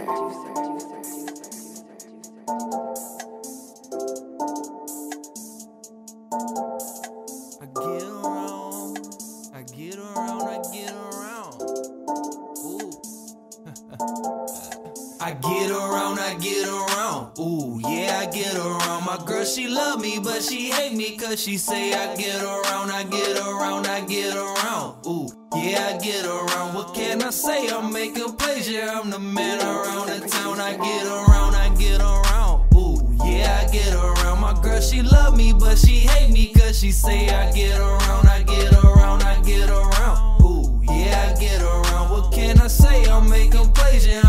I get around, ooh, yeah, I get around. My girl, she love me, but she hate me, cause she say I get around, I get around, I get around, ooh, yeah, I get around. What can I say? I'm making plays, yeah, I'm the man around the town. I get around, ooh, yeah, I get around. My girl, she love me, but she hate me, cause she say I get around, I get around, I get around, ooh, yeah, I get around. What can I say? I'm making plays, yeah,